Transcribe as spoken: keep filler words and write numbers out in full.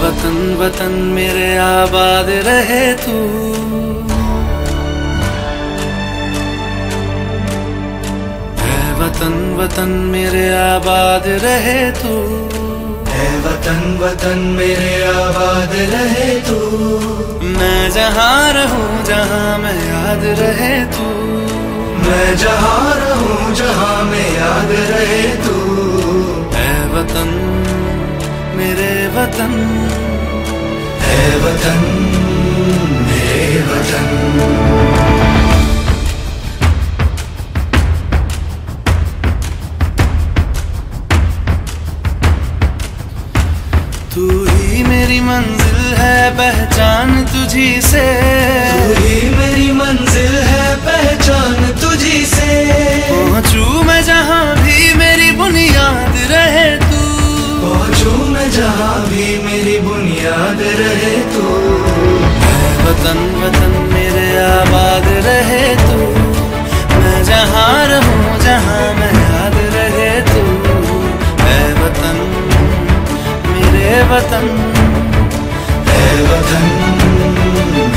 वतन वतन मेरे आबाद रहे तू, है वतन वतन मेरे आबाद रहे तू, है वतन वतन मेरे आबाद रहे तू। मैं जहाँ रहूं जहाँ मैं याद रहे तू, मैं जहाँ रहूं जहाँ मैं याद रहे तू। है वतन मेरे वतन, है वतन मेरे वतन। तू ही मेरी मंजिल है पहचान तुझी से, तू ही मेरी मंजिल है पहचान तुझी से। पहुँचूं मैं जहाँ भी मेरी बुनियाद रहे तू, पहुँचूं मैं जहाँ भी मेरी बुनियाद रहे तू। है वतन वतन मेरे आबाद रहे तू, मैं जहाँ रहूं जहाँ मैं याद रहे तू। है वतन मेरे वतन, है वतन